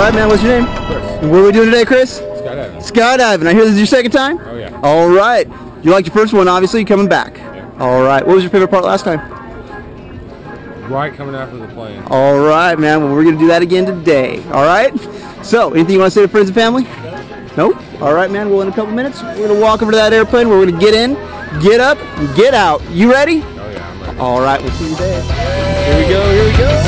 right, man. What's your name? Chris. And what are we doing today, Chris? Skydiving. Skydiving. I hear this is your second time? Oh, yeah. All right. You liked your first one, obviously. Coming back. Yeah. All right. What was your favorite part last time? Right coming after the plane. All right, man. Well, we're going to do that again today. All right? So, anything you want to say to friends and family? No? All right, man. Well, in a couple minutes, we're going to walk over to that airplane. We're going to get in, get up, and get out. You ready? Oh, yeah, I'm ready. All right. We'll see you there. Here we go. Here we go.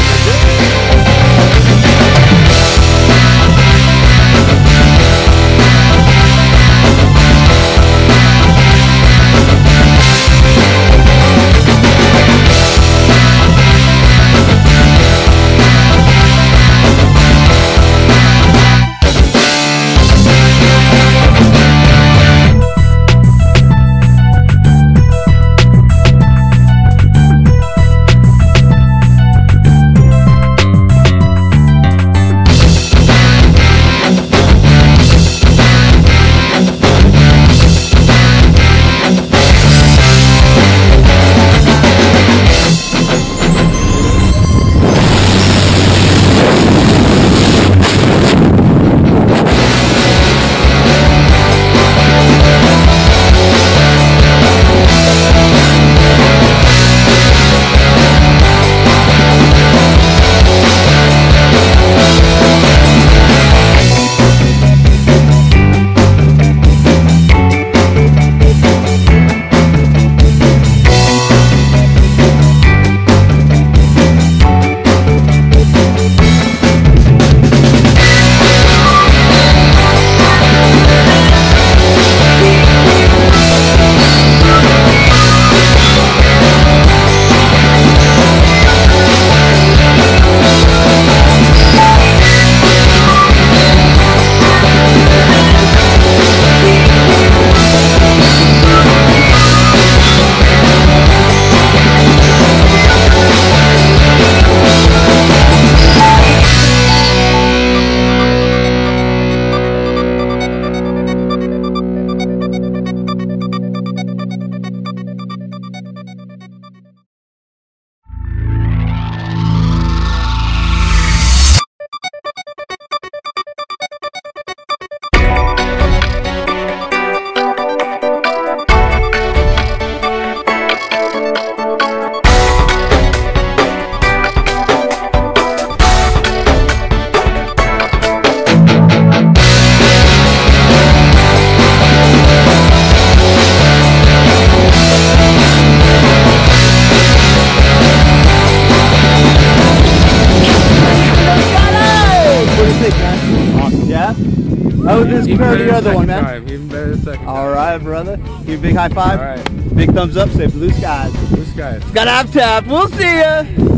Yeah? How was this compared to the other one, man? Time. Even better the second time. All right, brother. Give me a big high five. All right. Big thumbs up. Say blue skies. Blue skies. Skydive Taft. We'll see ya.